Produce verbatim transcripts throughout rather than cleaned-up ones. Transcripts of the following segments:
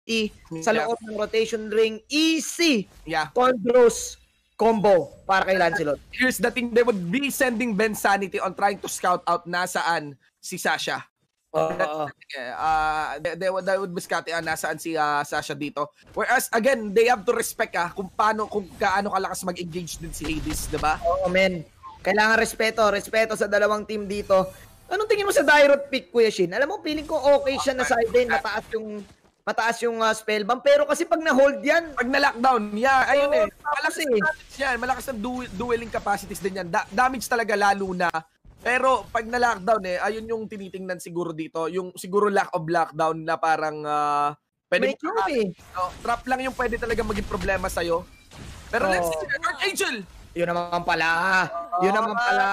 sa loob ng rotation ring. Easy yeah. Condros combo para kay Lancelot. Here's the thing, they would be sending Ben Sanity on trying to scout out nasaan si Sasha. Uh, uh, uh, they, they, would, they would be scouting uh, nasaan si uh, Sasha dito. Whereas, again, they have to respect ah, kung paano, kung kaano kalakas mag-engage din si Hades, diba? Oo, oh, men. Kailangan respeto. Respeto sa dalawang team dito. Anong tingin mo sa Dairot pick, Kuya Shin? Alam mo, feeling ko okay siya na side lane. Mataas yung, mataas yung uh, spellbomb. Pero kasi pag na-hold yan. Pag na-lockdown, yeah, ayun oh, eh. Malakas eh. Yan, malakas ang du dueling capacities din yan. Da damage talaga lalo na. Pero pag na-lockdown eh, ayun yung tinitingnan siguro dito. Yung siguro lack of lockdown na parang uh, pwede mo eh. Oh, trap lang yung pwede talaga maging problema sa'yo. Pero oh. Let's see, Archangel! Yun naman pala. Oh, Yun naman pala.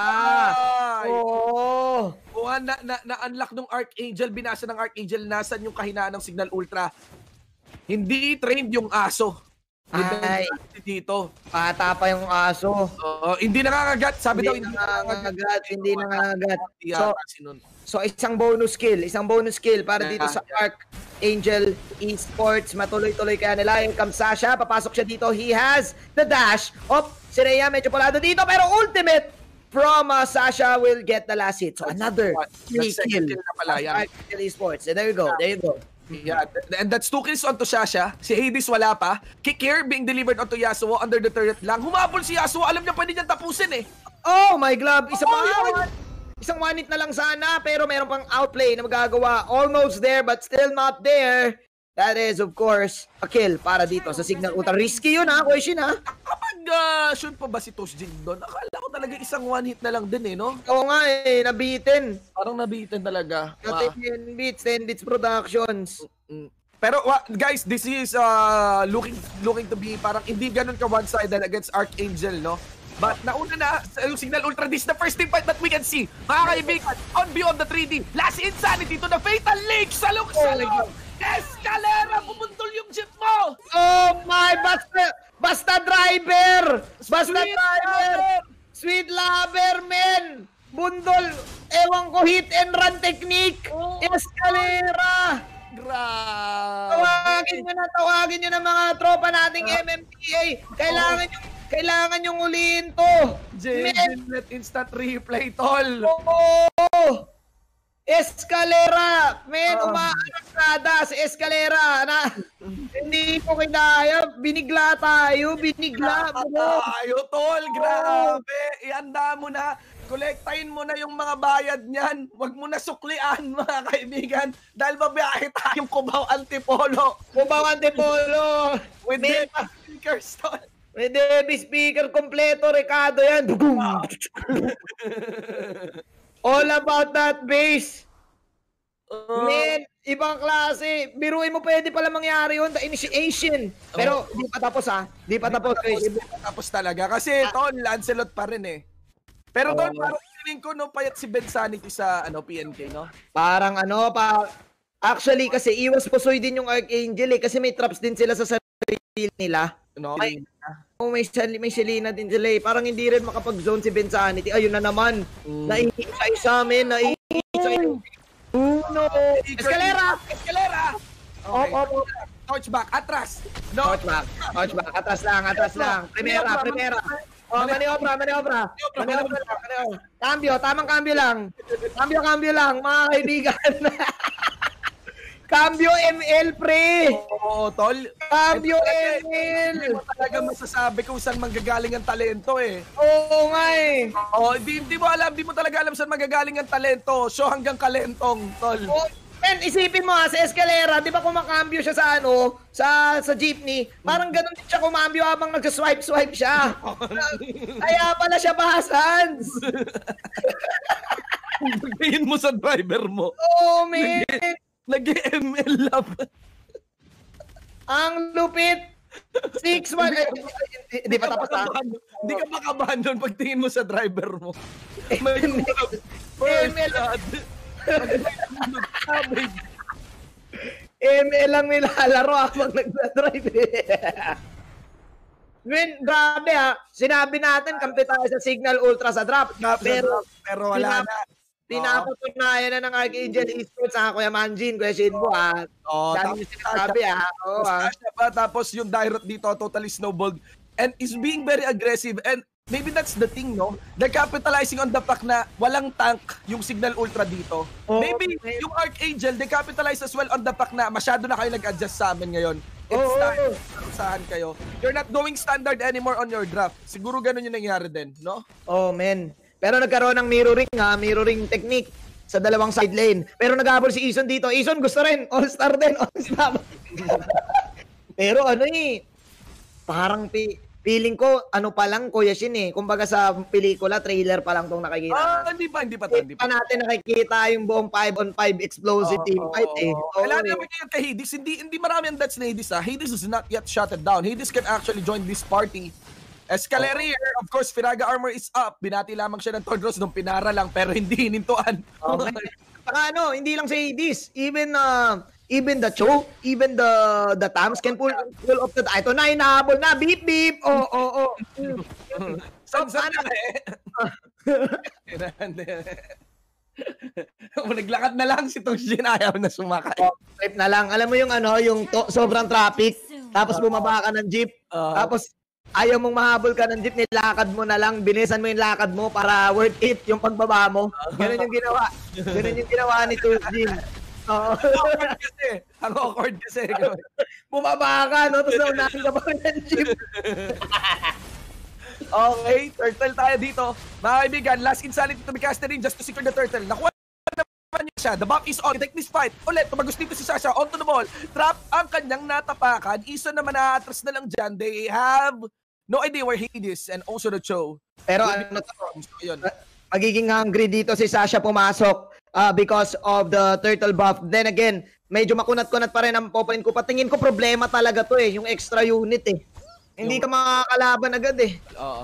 Oo. Oh. Oh, na, na, na-unlock nung Archangel, binasa ng Archangel, nasan yung kahinaan ng Signal Ultra. Hindi trained yung aso. Ay, dito. Pata pa yung aso. Uh, hindi nangangagat. Sabi hindi daw, hindi nangangagat. Hindi nangangagat. So, so, isang bonus skill. Isang bonus skill para dito sa Archangel Esports. Matuloy-tuloy kaya nila. Here comes Sasha. Papasok siya dito. He has the dash. Op, si Rhea medyo palado dito. Pero ultimate from uh, Sasha will get the last hit. So, another three kill. Archangel Esports. And there you go. There you go. Yeah, and that's two kills onto Sasha. Si Hades wala pa. Kick here being delivered onto Yasuo under the turret lang. Humabol si Yasuo. Alam niya pwede niyang tapusin eh. Oh my glove. Isa oh, pa. Isang one hit na lang sana. Pero meron pang outplay na magagawa. Almost there but still not there. That is of course a kill para dito sa Signal Ultra. Risky yun ha, question ha. Kapag uh, shoot pa ba si Tosh Jing doon? Akala ko talaga isang one hit na lang din eh, no? Oo nga eh, nabitin. Parang nabitin talaga. ten bits, ten bits productions. Mm-hmm. Pero uh, guys, this is uh, looking looking to be parang hindi ganun ka one-sided against Archangel, no? But nauna na yung Signal Ultra. This is the first team fight that we can see. Mga kaibigan, on beyond the three D. Last Insanity to the Fatal Lake. Salong, salong. Escalera, pumuntol yung jeep mo! Oh my, basta, basta driver! Basta Sweet driver! Lover. Sweet lover, men! Bundol, ewan ko, hit and run technique! Oh. Escalera! Grabe! Tawagin nyo na, tawagin nyo na mga tropa nating M M P A! Kailangan oh. yung, kailangan yung ulihin to! J-Jet instant replay, tol! Oo! Oh. Escalera! Men, uh, umaanak si Escalera na hindi ko kinaya. Binigla tayo, binigla. Tayo, tol. Grabe. Ihanda mo na. Kolektahin mo na yung mga bayad niyan. Huwag mo na suklian, mga kaibigan. Dahil mabiyahe tayong Cubao Antipolo. Cubao Antipolo. With the speakers, tol. With the speaker kompleto, Ricardo yan. Wow. All about that bass. Uh, Men, ibang klase. Biruin mo pwede pala mangyari yun, the initiation. Pero oh. di pa tapos ha. Di pa tapos. Di pa tapos talaga. Kasi ah. Tol, Lancelot pa rin eh. Pero Tol, oh. parang feeling ko no, payat si Ben Sanity sa ano, P N K, no? Parang ano, pa... Actually, kasi iwas pusoy din yung Archangel eh. Kasi may traps din sila sa sarili nila. No? May, oh, may, may Selena din sila eh. Parang hindi rin makapag-zone si Ben Sanity. Ayun na naman. Mm. Naiisa amin. Naiisa yung... Uno! Escalera! Escalera! Okay. Op, op, op. Touchback, atras! No. Touchback, touchback, atras lang, atras lang. Primera, primera. Oh, maniobra, maniobra. Maniobra lang, maniobra. Cambio, tamang cambio lang. Cambio, cambio lang, mga kaibigan. Cambio M L, pre! Oo, tol. Cambio M L! Hindi mo talaga masasabi kung saan manggagaling ang talento eh. Oo nga eh. Oo, hindi, hindi mo alam, hindi mo talaga alam saan manggagaling ang talento. So hanggang kalentong, tol. Oh, and isipin mo ha, sa Escalera, di ba kumakambyo siya sa ano, sa sa jeepney, parang ganun din siya kumambyo habang nag-swipe-swipe siya. Kaya pala siya basans. Pagdayin mo sa driver mo. Oo, man. Nag-M L lab. Ang lupit. six one. Hindi pa tapos ha? Hindi ka makabahan doon pagtingin mo sa driver mo. M L. M L lang nilalaro habang nagdadrive eh. Men, grabe ha. Sinabi natin kampi tayo sa Signal Ultra sa draft. Pero, pero wala na. pinapatunayan na ng Archangel Esports ha, Kuya Manjin, Kuya Shinbo ha. Oh, dami yung sinasabi ha. Oo ha. Tapos yung Dairot dito, totally snowballed and is being very aggressive and maybe that's the thing, no? They're capitalizing on the fact na walang tank yung Signal Ultra dito. Oh, maybe okay. Yung Archangel, they capitalize as well on the fact na masyado na kayo nag-adjust sa amin ngayon. It's oh, time, oh. Usahan kayo. You're not going standard anymore on your draft. Siguro ganun yung nangyari din, no? Oh, man. Pero nagkaroon ng mirroring ha, mirroring technique sa dalawang side lane. Pero naghabol si Ison dito. Ison gusto rin, all-star din, all-star. Pero ano eh, parang pi feeling ko, ano pa lang, Kuya Shin eh. Kumbaga sa pelikula, trailer pa lang itong nakikita. Ah, hindi pa, hindi pa. Hindi pa natin nakikita yung buong five on five explosive oh, team fight eh. Oh, Kailangan oh, naman yung kay Hades, hindi, hindi marami ang dats na Hades ha. Hades is not yet shutted down. Hades can actually join this party. Escalera oh. here, of course, Firaga armor is up. Binati lamang siya ng Todros nung pinara lang pero hindi hinintuan. Okay. Saka ano, hindi lang si Hades, even uh, even the choke, even the the Tams can pull pull off the ito na hinahabol na beep beep. Oh oh oh. San san na eh. Naglakad na lang si Toshin, ayaw na sumakay. Oh, trip na lang. Alam mo yung ano, yung to, sobrang traffic, tapos bumaba ka ng jeep, uh, tapos ayaw mong mahabol ka ng jeep, nilakad mo na lang, binisan mo yung lakad mo para worth it yung pagbaba mo. Ganun yung ginawa. Ganun yung ginawa ni Toshin. Oo. Ang awkward kasi. Ang awkward kasi. Bumaba ka, no? Tapos naunahin ka pa ng jeep. Okay, turtle tayo dito. Mga kaibigan, last insanity to be casted in just to secure the turtle. Nakuha naman niya siya. The buff is on. Take this fight. Ulit, tumagos dito si Sasha. Onto the ball. Trap ang kanyang natapakan. Ison naman na-atras na lang dyan. They have no idea where he is and also the Cho. Pero ano to? Yun. Magiging hungry dito si Sasha pumasok uh, because of the turtle buff. Then again, medyo makunat-kunat pa rin ang popoint ko. Patingin ko problema talaga to eh. Yung extra unit eh. Hindi ka makakalaban agad eh. Oo.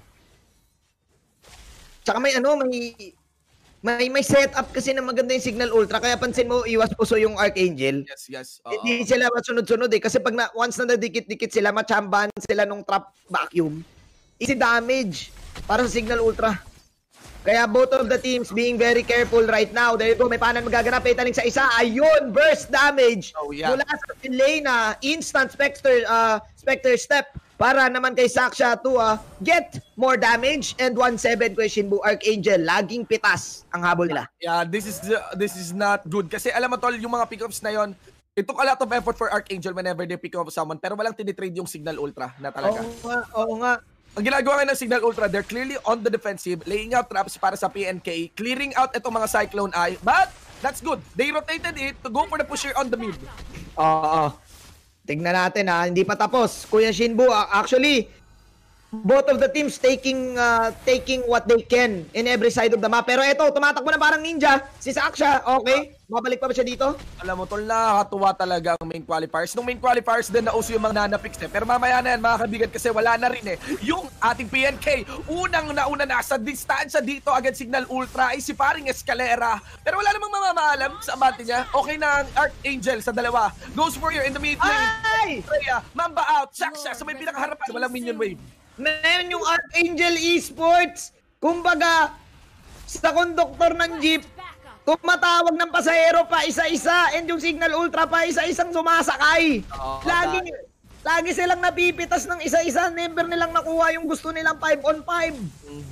Tsaka may ano, may may may setup kasi na maganda yung Signal Ultra. Kaya pansin mo, iwas puso yung Archangel. Yes, yes. Uh-oh. Hindi sila sunod-sunod eh. Kasi pag na, once na nadikit-dikit sila, machambahan sila nung trap vacuum. Easy damage para sa Signal Ultra. Kaya both of the teams being very careful right now. There you go, may panan magaganap. Italing sa isa. Ayun, burst damage. Oh, yeah. Mula sa Elena, instant Spectre, uh, Spectre step. Para naman kay Saksha to uh, get more damage. And one seven kay Shinbu Archangel. Laging pitas ang habol nila. Yeah, this is uh, this is not good. Kasi alam mo tol, yung mga pickups na yon, it took a lot of effort for Archangel whenever they pick up someone. Pero walang tinitrade yung Signal Ultra na talaga. Oo nga, oo nga. Ang ginagawa ngayon ng Signal Ultra, they're clearly on the defensive, laying out traps para sa P N K, clearing out itong mga Cyclone Eye, but that's good. They rotated it to go for the pusher on the mid. Oo. Uh, tignan natin ha, hindi pa tapos. Kuya Shinbu, uh, actually, both of the teams taking uh, taking what they can in every side of the map. Pero ito, tumatakbo na parang ninja. Si Saksha, okay. Mabalik pa ba siya dito? Alam mo, tol, nakakatuwa talaga ang main qualifiers. Nung main qualifiers din, nauso yung mga nanapicks eh. Pero mamaya na yan, mga kabigan, kasi wala na rin eh. Yung ating P N K, unang nauna na sa distansya dito against Signal Ultra ay si paring Escalera. Pero wala namang mamamaalam sa abante niya. Okay na ang Archangel sa dalawa. Ghost Warrior in the mid lane. Ay! Freya, Mamba out. Saksha sa may pinakaharapan. Walang minion wave. Ngayon yung Archangel Esports, kumbaga, sa konduktor ng jeep, tumatawag ng pasahero pa isa-isa, and yung Signal Ultra pa isa-isang sumasakay. Oh, lagi, lagi silang napipitas ng isa-isa, never nilang nakuha yung gusto nilang five on five. Mm.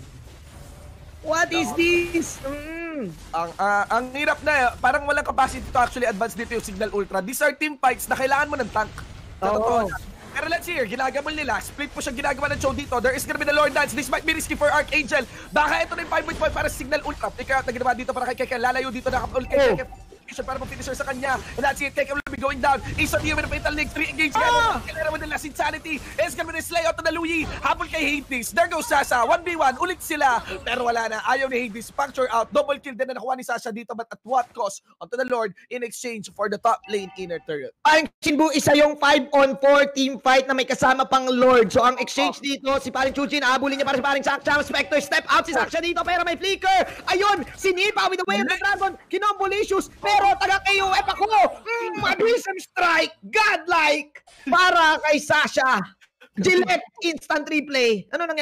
What is this? Mm. Ang, uh, ang hirap na, parang walang capacity to actually advance dito yung Signal Ultra. These are team fights na kailangan mo ng tank. Oo. Pero let's see here, ginagawa nila. Split po siya ginagawa ng show dito. There is gonna be the Lord Dance. This might be risky for Archangel. Baka ito na yung five point five para Signal Ultra. Flicker out na ginawa dito para kay Keke. Lalayo dito na kapul kay Keke. Para mag-finisher sa kanya. And that's it. Keke will be going down. Ison here with the Fatal Link. Three engage. Ah! Kailangan with the last insanity. It's gonna be the slay out to the Louis. Habol kay Hades. There goes Sasha. one v one. Ulit sila. Pero wala na. Ayaw ni Hades. Puncture out. Double kill din na nakuha ni Sasha dito. But at what cost? Onto the Lord in exchange for the top lane inner turret. Ang Shinbu, isa yung five on four team fight na may kasama pang Lord. So ang exchange dito, si paring Chujin, aabulin niya para si paring Saksha. Spectre step out si Saksha dito pero may flicker. Ayun, sinipa with the way of the dragon. Kinombolicious. Pero taga K O F ako. Mm, Madwism strike. Godlike. Para kay Sasha. Gillette instant replay. Ano nangyari?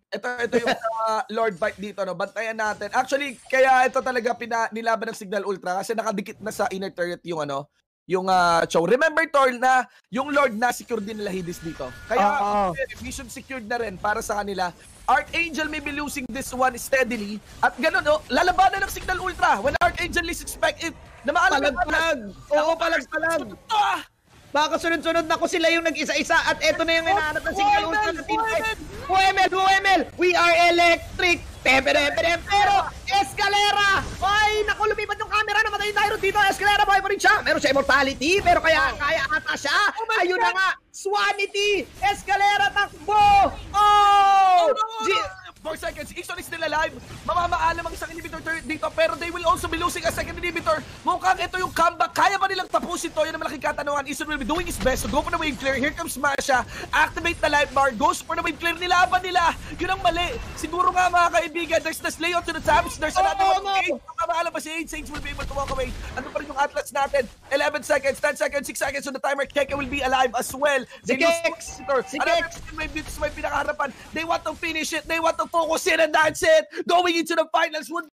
Ito, ito yung uh, Lord Bite dito, no? Bantayan natin. Actually, kaya ito talaga pina, nilaban ng Signal Ultra kasi nakadikit na sa inner turret yung ano, yung uh, Chow. Remember, Torl, na yung Lord na secure din nila Hades dito. Kaya, uh, uh, mission secured na rin para sa kanila. Archangel may be losing this one steadily. At ganun, oh, lalabanan ng Signal Ultra. When Archangel is expected na maalam na palag. Oo, palag-palag. Baka sunod-sunod na ko sila yung nag-isa-isa at eto na yung hinahanap ng Signal Ultra na team fight. U M L, U M L, we are electric. Pepe, pepe, pepe, pero Escalera! Ay, naku, lumipat yung camera, namatay yung Tyrant dito. Escalera, buhay pa rin siya. Meron siya immortality, pero kaya, kaya ata siya. Oh, ayun na nga, Swanity! Escalera, takbo! Oh! four seconds, Ixon is still alive. Mamamaalam ang isang inhibitor dito, pero they will also be losing a second inhibitor. Mukhang ito yung comeback. Kaya ba nilang tapusin to? Yan ang malaking katanungan. Ixon will be doing his best to go for the wave clear. Here comes Masha. Activate the life bar. Goes for the wave clear. Nilaban nila. Yun ang mali. Siguro nga mga kaibigan, there's the layout to the damage. There's another oh, one. No. Mamamaalam pa si Age. Age will be able to walk away. Ano pa rin yung Atlas natin? eleven seconds, ten seconds, six seconds on the timer. Keke will be alive as well. Si Kex! Si Kex! May pinakaharapan. They want to finish it. They want to focus it, and that's it. Going into the finals.